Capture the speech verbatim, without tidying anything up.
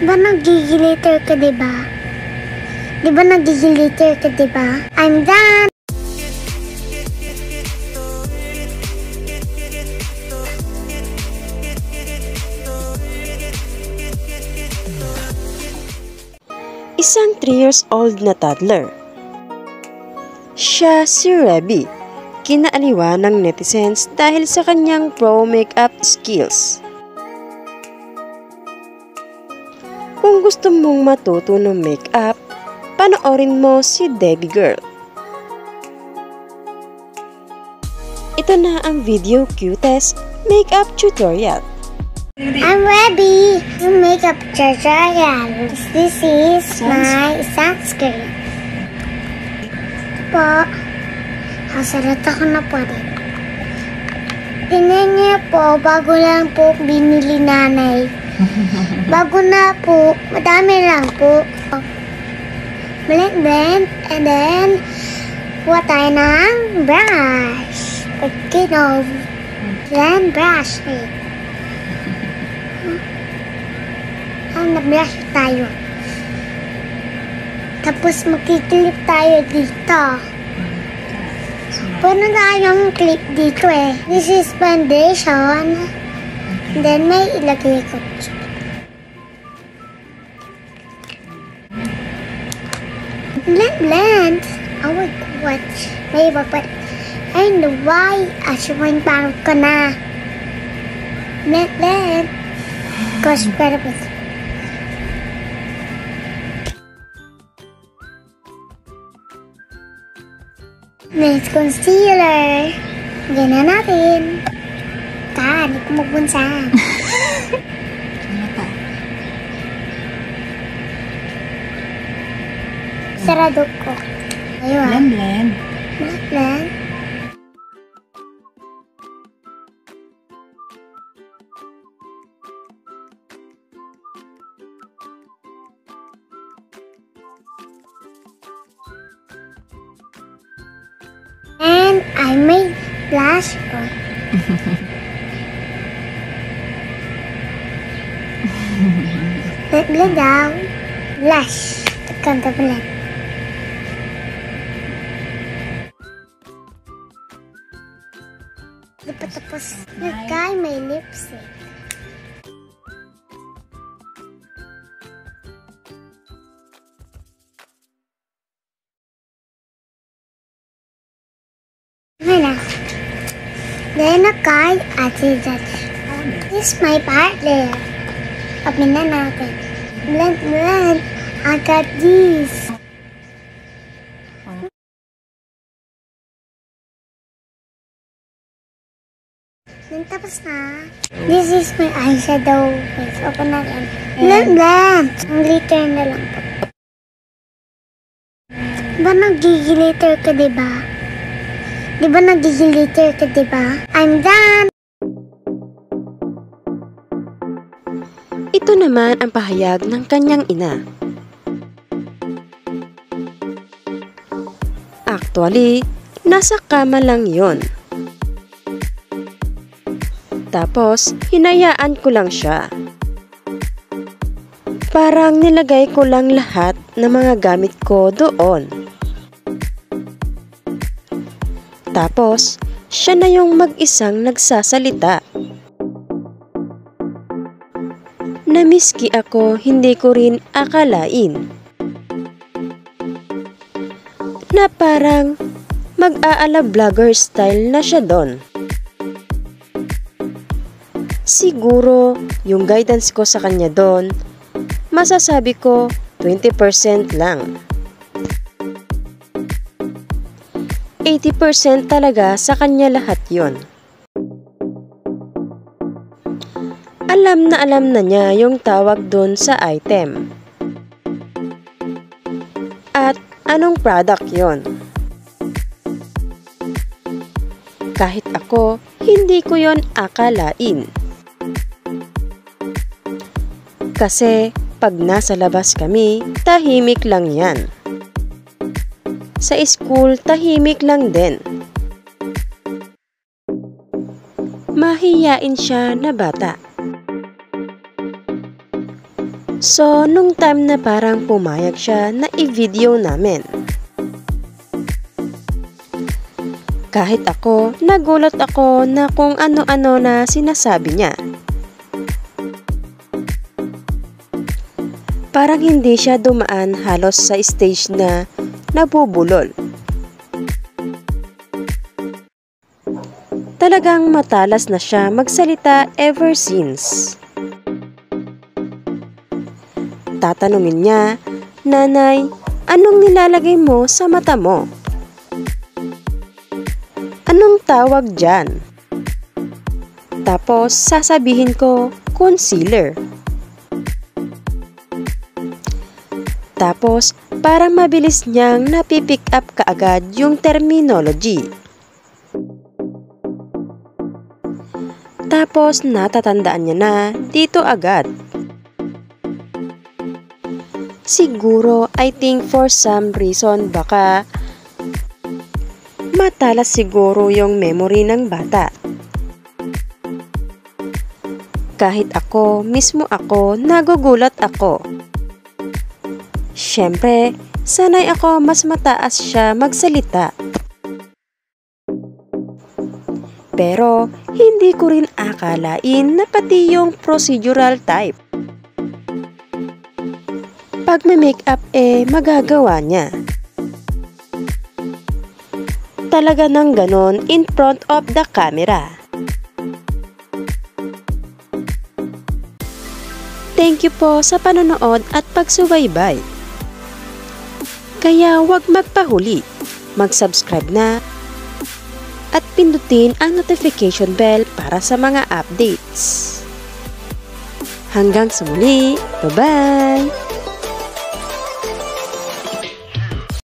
Diba nag-gigiliter ka, diba? Diba nag-gigiliter ka, diba? I'm done! Isang three years old na toddler. Siya si Rebby, kinaaliwa ng netizens dahil sa kanyang pro makeup skills. Kung gusto mong matuto ng makeup, panoorin mo si Debbie Girl. Ito na ang video cutest makeup tutorial. I'm Rebby. Makeup tutorial. This is my sunscreen. Po, hasarat ako na po rin. Tingnan niyo po, bago lang po binili nanay. Bago na po, madami lang po. Blend, blend, and then kuha tayo ng brush. Pagkino, blend brush eh. Ang na-brush tayo. Tapos magkiklip tayo dito. Pwede tayong clip dito eh. This is foundation. Then may ilagay ko. Blend, blend. Oh my God. May iba pa. I know why. Asyawan parang ko na. Blend, blend. Gosh, pero pa. Next concealer. Ganyan natin. Ta, hindi ko magbunsa. Sarado ko. Ayun. Blend, blend. Blend, blend. And I made blush on. Blend, blend down. Blush. Kanta blend. Tapos nagkay may lipstick. Mana? Then nagkay ati Dutch. This is my partner. Open na natin. Blend, blend. I got this. Then tapos na. This is my eyeshadow. Let's open natin. Blend, blend. Ang glitter na lang po. Diba nag-gigiliter ka, diba? Diba nag-gigiliter ka, diba? I'm done! Ito naman ang pahayag ng kanyang ina. Actually, nasa kama lang yon. Tapos, hinayaan ko lang siya. Parang nilagay ko lang lahat ng mga gamit ko doon. Tapos, siya na yung mag-isang nagsasalita. Namiski ako, hindi ko rin akalain na parang mag-aala vlogger style na siya doon. Siguro, yung guidance ko sa kanya doon, masasabi ko twenty percent lang. eighty percent talaga sa kanya lahat yon. Alam na alam na niya yung tawag doon sa item. At anong product yon? Kahit ako, hindi ko yon akalain. Kasi pag nasa labas kami, tahimik lang yan. Sa school, tahimik lang din. Mahiyain siya na bata. So, nung time na parang pumayag siya na i-video namin. Kahit ako, nagulat ako na kung ano-ano na sinasabi niya. Parang hindi siya dumaan halos sa stage na nabubulol. Talagang matalas na siya magsalita ever since. Tatanungin niya, "Nanay, anong nilalagay mo sa mata mo? Anong tawag dyan?" Tapos sasabihin ko, "Concealer." Tapos parang mabilis niyang napipick up kaagad yung terminology. Tapos natatandaan niya na dito agad. Siguro, I think for some reason baka matalas siguro yung memory ng bata. Kahit ako, mismo ako, nagugulat ako. Siyempre, sanay ako mas mataas siya magsalita. Pero, hindi ko rin akalain na pati yung procedural type. Pag may makeup eh, magagawa niya. Talaga nang ganon in front of the camera. Thank you po sa panonood at pagsubaybay. Kaya huwag magpahuli, mag-subscribe na at pindutin ang notification bell para sa mga updates. Hanggang sa muli, bye-bye!